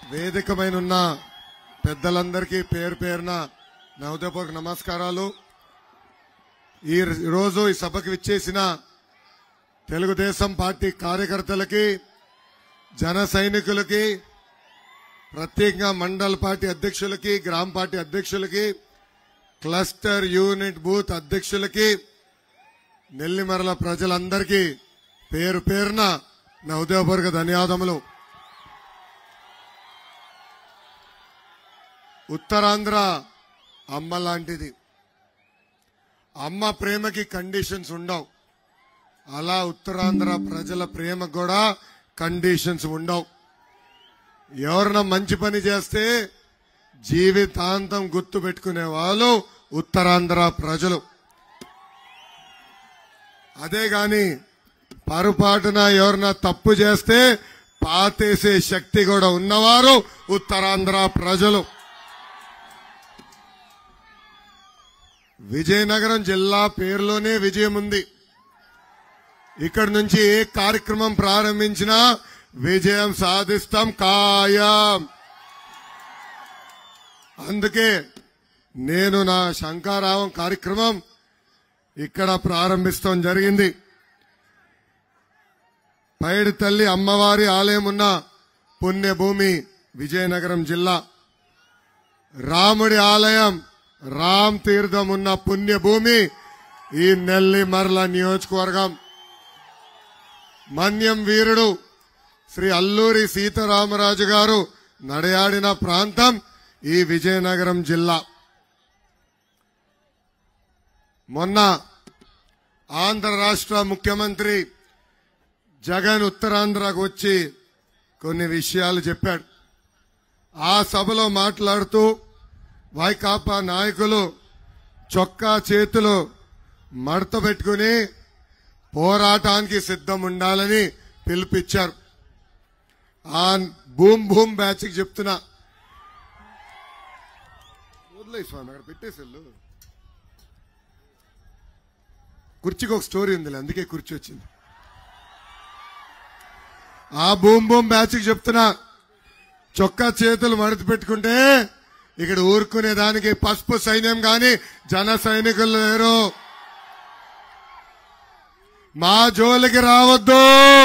వేదికమైనున్న పెద్దలందరికీ పేరు పేరున నా హృదయపూర్వక నమస్కారాలు. ఈ రోజు ఈ సభకు విచ్చేసిన తెలుగుదేశం పార్టీ కార్యకర్తలకి, జన సైనికులకి, ప్రత్యేకంగా మండల పార్టీ అధ్యక్షులకి, గ్రామ పార్టీ అధ్యక్షులకి, క్లస్టర్ యూనిట్ బూత్ అధ్యక్షులకి, నెల్లిమర్ల ప్రజలందరికీ పేరు పేరున నా హృదయపూర్వక ధన్యవాదములు. ఉత్తరాంధ్ర అమ్మ లాంటిది. అమ్మ ప్రేమకి కండిషన్స్ ఉండవు. అలా ఉత్తరాంధ్ర ప్రజల ప్రేమకు కూడా కండిషన్స్ ఉండవు. ఎవరైనా మంచి పని చేస్తే జీవితాంతం గుర్తు పెట్టుకునే వాళ్ళు ఉత్తరాంధ్ర ప్రజలు. అదే గాని పొరపాటున ఎవరైనా తప్పు చేస్తే పాతేసే శక్తి కూడా ఉన్నవారు ఉత్తరాంధ్ర ప్రజలు. విజయనగరం జిల్లా పేరులోనే విజయం ఉంది. ఇక్కడి నుంచి ఏ కార్యక్రమం ప్రారంభించినా విజయం సాధిస్తాం ఖాయం. అందుకే నేను నా శంఖారావం కార్యక్రమం ఇక్కడ ప్రారంభిస్తాం జరిగింది. పైడి తల్లి అమ్మవారి ఆలయం ఉన్న పుణ్యభూమి విజయనగరం జిల్లా. రాముడి ఆలయం, రామ్ తీర్థం ఉన్న పుణ్యభూమి ఈ నెల్లిమర్ల నియోజకవర్గం. మన్యం వీరుడు శ్రీ అల్లూరి సీతారామరాజు గారు నడయాడిన ప్రాంతం ఈ విజయనగరం జిల్లా. మొన్న ఆంధ్ర రాష్ట్ర ముఖ్యమంత్రి జగన్ ఉత్తరాంధ్రకు వచ్చి కొన్ని విషయాలు చెప్పాడు. ఆ సభలో మాట్లాడుతూ వైకాపా నాయకులు చొక్కా చేతులు మడత పెట్టుకుని పోరాటానికి సిద్ధం ఉండాలని పిలుపిచ్చారు. ఆ భూమ్ భూమ్ బ్యాచ్ కి చెప్తున్నా, వదిలే స్వామి అక్కడ పెట్టేసెళ్ళు. కుర్చీకి ఒక స్టోరీ ఉంది, అందుకే కుర్చీ వచ్చింది. ఆ భూమ్ భూమ్ బ్యాచ్ కి చెప్తున్నా, చొక్కా చేతులు మడత పెట్టుకుంటే ఇక్కడ ఊరుకునే దానికి పసుపు సైన్యం గాని జన సైనికులు లేరు. మా జోలికి రావద్దు.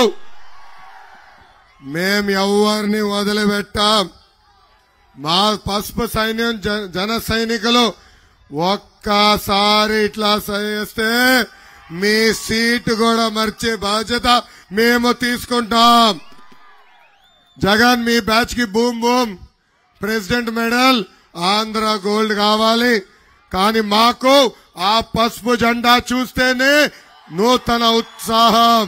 మేం ఎవరిని వదిలిపెట్టాం. మా పసుపు సైన్యం జన సైనికులు ఒక్కసారి ఇట్లా చేస్తే మీ సీటు కూడా మర్చే బాధ్యత మేము తీసుకుంటాం. జగన్ మీ బ్యాచ్ కి boom boom president medal, Andhra gold కావాలి. కానీ మాకు ఆ పసుపు జెండా చూస్తేనే నూతన ఉత్సాహం.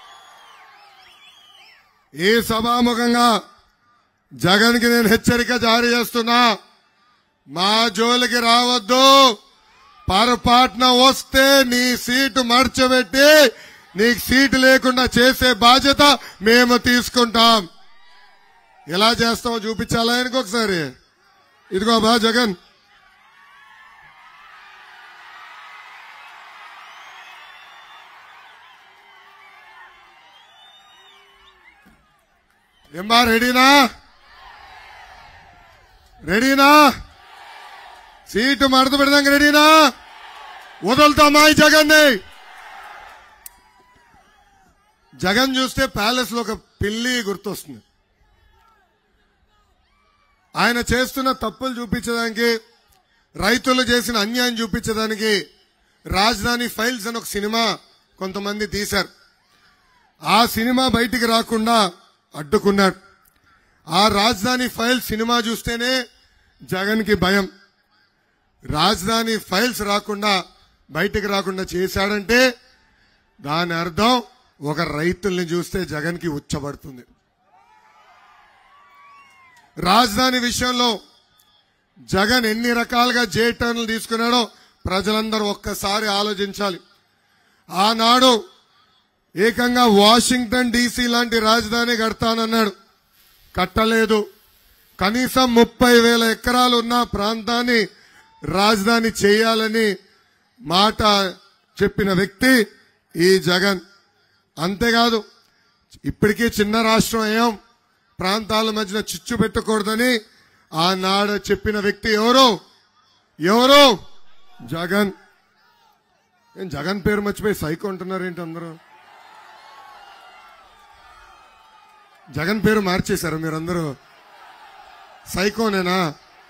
ఈ సభాముఖంగా జగన్ కి నేను హెచ్చరిక జారీ చేస్తున్నా, మా జోలికి రావద్దు. పొరపాటున వస్తే నీ సీటు మర్చబెట్టి నీకు సీటు లేకుండా చేసే బాధ్యత మేము తీసుకుంటాం. ఎలా చేస్తామో చూపించాలా ఇంకొకసారి. ఇదిగో బా జగన్, ఏమ్మా రెడీనా? రెడీనా? సీటు మడత పెడదాం. రెడీనా? వదులుతామా ఈ జగన్ని? జగన్ చూస్తే ప్యాలెస్ లో ఒక పిల్లి గుర్తొస్తుంది. ఆయన చేస్తున్న తప్పులు చూపించడానికి, రైతులు చేసిన అన్యాయం చూపించడానికి రాజధాని ఫైల్స్ అని ఒక సినిమా కొంతమంది తీశారు. ఆ సినిమా బయటికి రాకుండా అడ్డుకున్నాడు. ఆ రాజధాని ఫైల్స్ సినిమా చూస్తేనే జగన్ కి భయం. రాజధాని ఫైల్స్ రాకుండా, బయటికి రాకుండా చేశాడంటే దాని అర్థం ఒక రైతుల్ని చూస్తే జగన్ కి ఉచ్చబడుతుంది. రాజధాని విషయంలో జగన్ ఎన్ని రకాలుగా జే టర్న్లు తీసుకున్నాడో ప్రజలందరూ ఒక్కసారి ఆలోచించాలి. ఆనాడు ఏకంగా వాషింగ్టన్ డీసీ లాంటి రాజధాని కడతానన్నాడు, కట్టలేదు. కనీసం 30,000 ఎకరాలు ఉన్న ప్రాంతాన్ని రాజధాని చేయాలని మాట చెప్పిన వ్యక్తి ఈ జగన్. అంతేకాదు, ఇప్పటికీ చిన్న రాష్ట్రం అయ్యాం, ప్రాంతాల మధ్యన చిచ్చు పెట్టకూడదని ఆనాడు చెప్పిన వ్యక్తి ఎవరు జగన్. జగన్ పేరు మర్చిపోయి సైకో అంటున్నారేంటి అందరూ? జగన్ పేరు మార్చేశారు మీరందరూ. సైకోనేనా?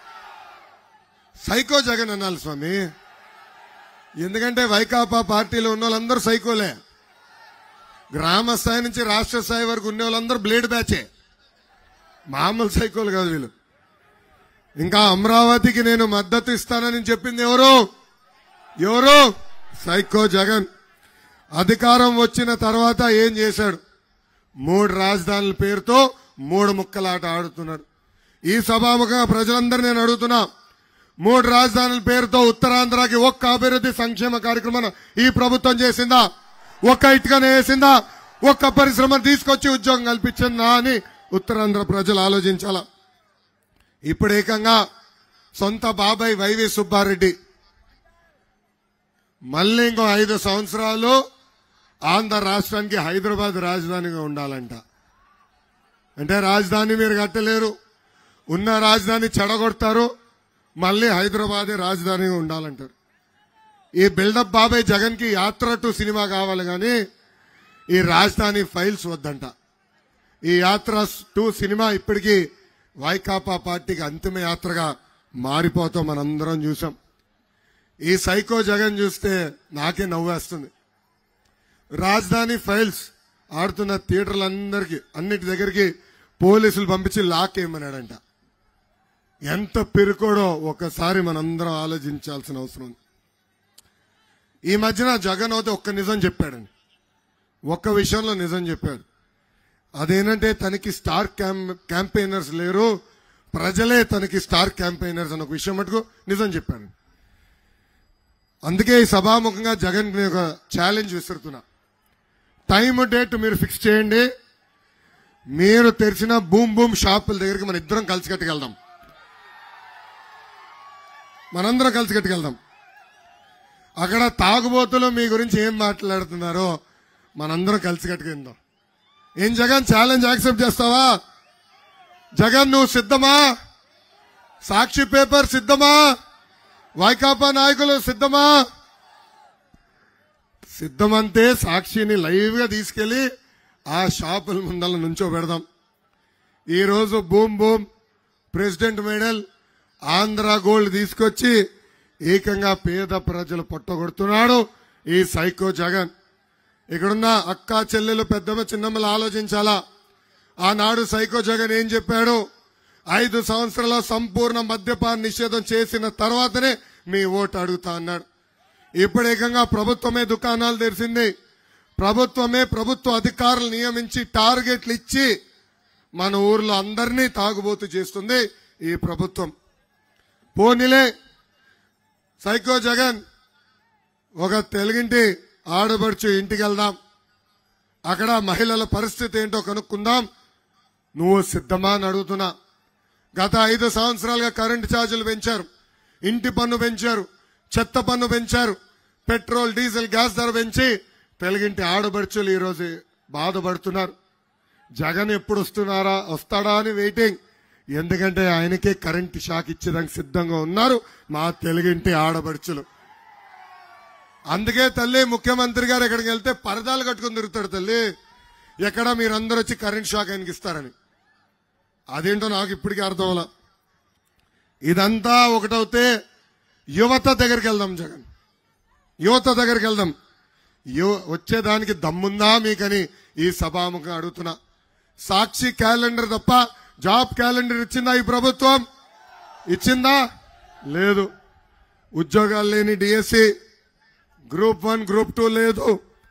సైకో జగన్ అనాలి స్వామి. ఎందుకంటే వైకాపా పార్టీలో ఉన్న వాళ్ళందరూ సైకోలే. గ్రామ స్థాయి నుంచి రాష్ట్ర స్థాయి వరకు ఉన్న వాళ్ళందరూ బ్లేడ్ బ్యాచే, మామూలు సైకోలు కాదు వీళ్ళు. ఇంకా అమరావతికి నేను మద్దతు ఇస్తానని చెప్పింది ఎవరు? సైకో జగన్. అధికారం వచ్చిన తర్వాత ఏం చేశాడు? 3 రాజధానుల పేరుతో 3 ముక్కలాట ఆడుతున్నాడు. ఈ సభాముఖంగా ప్రజలందరూ నేను అడుగుతున్నా, 3 రాజధానుల పేరుతో ఉత్తరాంధ్రకి ఒక్క అభివృద్ధి సంక్షేమ కార్యక్రమం ఈ ప్రభుత్వం చేసిందా? ఒక్క ఇటుకనే వేసిందా? ఒక్క పరిశ్రమ తీసుకొచ్చి ఉద్యోగం కల్పించిందా అని ఉత్తరాంధ్ర ప్రజలు ఆలోచించాలా. ఇప్పుడు ఏకంగా సొంత బాబాయ్ వైవి సుబ్బారెడ్డి మళ్ళీ ఇంకో 5 సంవత్సరాలు ఆంధ్ర రాష్ట్రానికి హైదరాబాద్ రాజధానిగా ఉండాలంట. అంటే రాజధాని మీరు కట్టలేరు, ఉన్న రాజధాని చెడగొడతారు, మళ్ళీ హైదరాబాదే రాజధానిగా ఉండాలంటారు. ఈ బిల్డప్ బాబాయ్ జగన్ కి యాత్ర టు సినిమా కావాలి కానీ ఈ రాజధాని ఫైల్స్ వద్దంట. ఈ యాత్ర టు సినిమా ఇప్పటికీ వైకాపా పార్టీకి అంతిమ యాత్రగా మారిపోతాం మనందరం చూసాం. ఈ సైకో జగన్ చూస్తే నాకే నవ్వేస్తుంది. రాజధాని ఫైల్స్ ఆడుతున్న థియేటర్లందరికీ అన్నిటి దగ్గరికి పోలీసులు పంపించి లాక్ వేయమన్నాడంట. ఎంత పెరుకోడో ఒకసారి మనందరం ఆలోచించాల్సిన అవసరం ఉంది. ఈ మధ్యన జగన్ అయితే ఒక్క నిజం చెప్పాడండి, ఒక్క విషయంలో నిజం చెప్పాడు. అదేంటంటే తనకి స్టార్ క్యాంపెయినర్స్ లేరు, ప్రజలే తనకి స్టార్ క్యాంపెయినర్స్ అన్న ఒక విషయం మటుకు నిజం చెప్పాడు. అందుకే ఈ సభాముఖంగా జగన్ ఒక ఛాలెంజ్ విసురుతున్నా. టైం డేట్ మీరు ఫిక్స్ చేయండి. మీరు తెరిచిన బూమ్ షాపుల దగ్గరికి మన ఇద్దరం కలిసి కట్టుకెళ్దాం, మనందరం కలిసి కట్టుకెళ్దాం. అక్కడ తాగుబోతులు మీ గురించి ఏం మాట్లాడుతున్నారో మనందరం కలిసి కట్టుకెళ్దాం. ఏం జగన్, ఛాలెంజ్ యాక్సెప్ట్ చేస్తావా? జగన్ నువ్వు సిద్ధమా? సాక్షి పేపర్ సిద్ధమా? వైకాపా నాయకులు సిద్ధమా? సిద్ధమంతే సాక్షిని లైవ్ గా తీసుకెళ్లి ఆ షాపుల ముందల నుంచో పెడదాం. ఈరోజు boom president medal Andhra gold తీసుకొచ్చి ఏకంగా పేద ప్రజలు పొట్టగొడుతున్నాడు ఈ సైకో జగన్. ఇక్కడున్న అక్క చెల్లెలు పెద్దమ్మ చిన్నమ్మలు ఆలోచించాలా. ఆనాడు సైకో జగన్ ఏం చెప్పాడు? 5 సంవత్సరాల సంపూర్ణ మద్యపాన నిషేధం చేసిన తర్వాతనే మీ ఓటు అడుగుతా అన్నాడు. ఇప్పుడు ఏకంగా ప్రభుత్వమే దుకాణాలు తెరిచింది, ప్రభుత్వ అధికారులు నియమించి టార్గెట్లు ఇచ్చి మన ఊర్లో అందరినీ తాగుబోతు చేస్తుంది ఈ ప్రభుత్వం. పోనీలే సైకో జగన్, ఒక తెలుగింటి ఆడబడుచు ఇంటికి వెళ్దాం, అక్కడ మహిళల పరిస్థితి ఏంటో కనుక్కుందాం. నువ్వు సిద్ధమా అని అడుగుతున్నా. గత 5 సంవత్సరాలుగా కరెంటు ఛార్జీలు పెంచారు, ఇంటి పన్ను పెంచారు, చెత్త పన్ను పెంచారు, పెట్రోల్ డీజిల్ గ్యాస్ ధర పెంచి తెలుగింటి ఆడబడుచులు ఈరోజు బాధపడుతున్నారు. జగన్ ఎప్పుడు వస్తాడా అని వెయిటింగ్. ఎందుకంటే ఆయనకే కరెంటు షాక్ ఇచ్చేదానికి సిద్ధంగా ఉన్నారు మా తెలుగింటి ఆడబడుచులు. అందుకే తల్లి ముఖ్యమంత్రి గారు ఎక్కడికి వెళ్తే పరదాలు కట్టుకుని తిరుగుతాడు తల్లి, ఎక్కడ మీరందరూ వచ్చి కరెంట్ షాక్ ఆయనకి ఇస్తారని. అదేంటో నాకు ఇప్పటికీ అర్థం అవ్వలా. ఇదంతా ఒకటవుతే యువత దగ్గరికి వెళ్దాం, జగన్ యువత దగ్గరికి వెళ్దాం. వచ్చేదానికి దమ్ముందా మీకని ఈ సభాముఖం అడుగుతున్నా. సాక్షి క్యాలెండర్ తప్ప జాబ్ క్యాలెండర్ ఇచ్చిందా ఈ ప్రభుత్వం? ఇచ్చిందా? లేదు. ఉద్యోగాలు లేని డిఎస్సి, గ్రూప్ 1 గ్రూప్ 2 లేదు,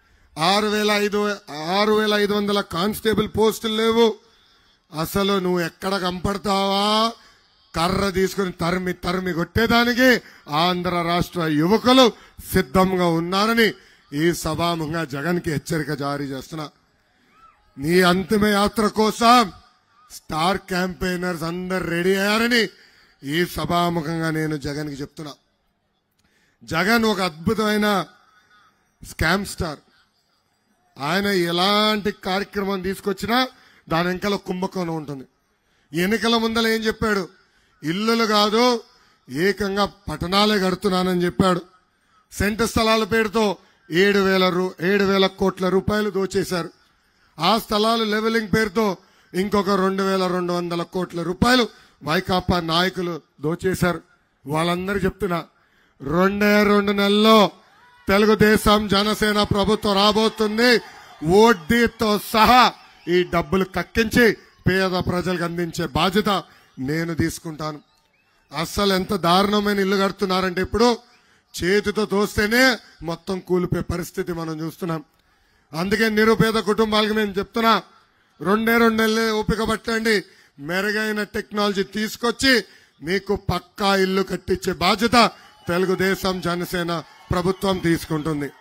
6,500 కానిస్టేబుల్ పోస్టులు లేవు. అసలు నువ్వు ఎక్కడ కంపడతావా? కర్ర తీసుకుని తరిమి కొట్టేదానికి ఆంధ్ర రాష్ట్ర యువకులు సిద్ధంగా ఉన్నారని ఈ సభాముఖంగా జగన్ కి హెచ్చరిక జారీ చేస్తున్నా. నీ అంతిమ యాత్ర కోసం స్టార్ క్యాంపెయినర్స్ అందరు రెడీ అయ్యారని ఈ సభాముఖంగా నేను జగన్ కి చెప్తున్నా. జగన్ ఒక అద్భుతమైన స్కామ్ స్టార్. ఆయన ఎలాంటి కార్యక్రమం తీసుకొచ్చినా దాని వెనకాల కుంభకోణం ఉంటుంది. ఎన్నికల ముందల ఏం చెప్పాడు? ఇల్లులు కాదు ఏకంగా పట్టణాలే కడుతున్నానని చెప్పాడు. సెంటు స్థలాల పేరుతో 7,000 కోట్ల రూపాయలు దోచేశారు. ఆ స్థలాలు లెవెలింగ్ పేరుతో ఇంకొక 2,200 కోట్ల రూపాయలు వైకాపా నాయకులు దోచేశారు. వాళ్ళందరూ చెప్తున్నా 2 నెలల్లో తెలుగుదేశం జనసేన ప్రభుత్వం రాబోతుంది. వడ్డీతో సహా ఈ డబ్బులు కక్కించి పేద ప్రజలకు అందించే బాధ్యత నేను తీసుకుంటాను. అస్సలు ఎంత దారుణమైన ఇల్లు కడుతున్నారంటే ఇప్పుడు చేతితో తోస్తేనే మొత్తం కూలిపోయే పరిస్థితి మనం చూస్తున్నాం. అందుకే నిరుపేద కుటుంబాలకు నేను చెప్తున్నా, 2 నెలలు ఓపిక పట్టండి. మెరుగైన టెక్నాలజీ తీసుకొచ్చి మీకు పక్కా ఇల్లు కట్టించే బాధ్యత తెలుగుదేశం జనసేన ప్రభుత్వం తీసుకుంటుంది.